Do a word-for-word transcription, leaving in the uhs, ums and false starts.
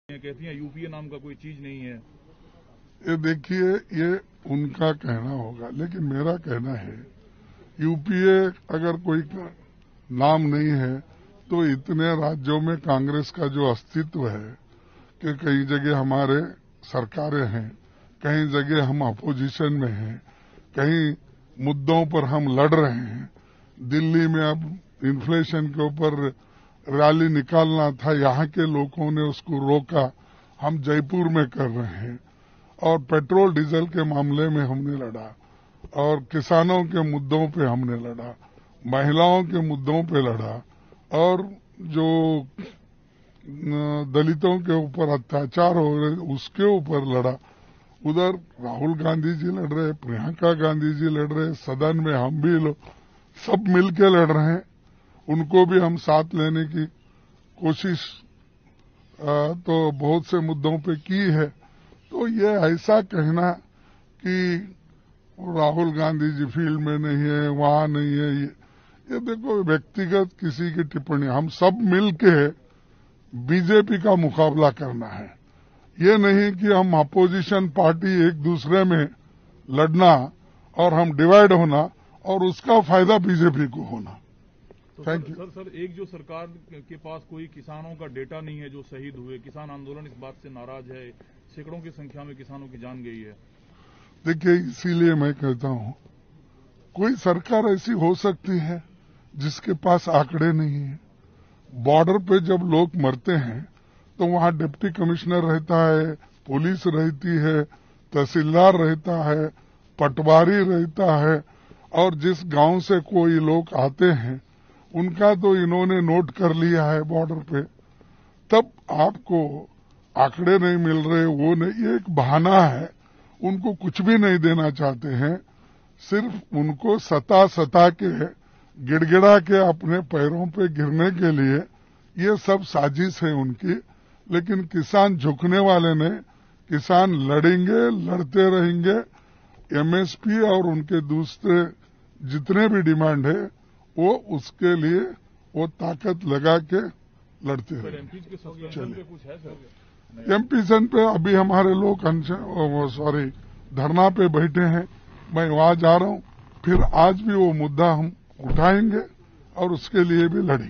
कहती हैं यूपीए नाम का कोई चीज नहीं है। ये देखिए, ये उनका कहना होगा, लेकिन मेरा कहना है यूपीए अगर कोई नाम नहीं है तो इतने राज्यों में कांग्रेस का जो अस्तित्व है कि कई जगह हमारे सरकारें हैं, कई जगह हम अपोजिशन में हैं, कई मुद्दों पर हम लड़ रहे हैं। दिल्ली में अब इन्फ्लेशन के ऊपर रैली निकालना था, यहाँ के लोगों ने उसको रोका, हम जयपुर में कर रहे हैं। और पेट्रोल डीजल के मामले में हमने लड़ा, और किसानों के मुद्दों पे हमने लड़ा, महिलाओं के मुद्दों पे लड़ा, और जो दलितों के ऊपर अत्याचार हो रहे उसके ऊपर लड़ा। उधर राहुल गांधी जी लड़ रहे, प्रियंका गांधी जी लड़ रहे, सदन में हम भी लोग सब मिलके लड़ रहे हैं। उनको भी हम साथ लेने की कोशिश आ, तो बहुत से मुद्दों पे की है। तो ये ऐसा कहना कि राहुल गांधी जी फील्ड में नहीं है, वहां नहीं है, ये, ये देखो व्यक्तिगत किसी की टिप्पणी। हम सब मिलके बीजेपी का मुकाबला करना है, ये नहीं कि हम अपोजिशन पार्टी एक दूसरे में लड़ना और हम डिवाइड होना और उसका फायदा बीजेपी को होना। Thank you. सर सर एक जो सरकार के पास कोई किसानों का डेटा नहीं है जो शहीद हुए, किसान आंदोलन इस बात से नाराज है, सैकड़ों की संख्या में किसानों की जान गई है। देखिए, इसीलिए मैं कहता हूं कोई सरकार ऐसी हो सकती है जिसके पास आंकड़े नहीं है। बॉर्डर पे जब लोग मरते हैं तो वहां डिप्टी कमिश्नर रहता है, पुलिस रहती है, तहसीलदार रहता है, पटवारी रहता है, और जिस गांव से कोई लोग आते हैं उनका तो इन्होंने नोट कर लिया है बॉर्डर पे। तब आपको आंकड़े नहीं मिल रहे, वो नहीं, ये एक बहाना है। उनको कुछ भी नहीं देना चाहते हैं, सिर्फ उनको सता सता के गिड़गिड़ा के अपने पैरों पे गिरने के लिए ये सब साजिश है उनकी। लेकिन किसान झुकने वाले नहीं, किसान लड़ेंगे, लड़ते रहेंगे। एमएसपी और उनके दूसरे जितने भी डिमांड है वो उसके लिए वो ताकत लगा के लड़ते हैं। एमपीसन पे अभी हमारे लोग सॉरी धरना पे बैठे हैं, मैं वहां जा रहा हूं। फिर आज भी वो मुद्दा हम उठाएंगे और उसके लिए भी लड़ेंगे।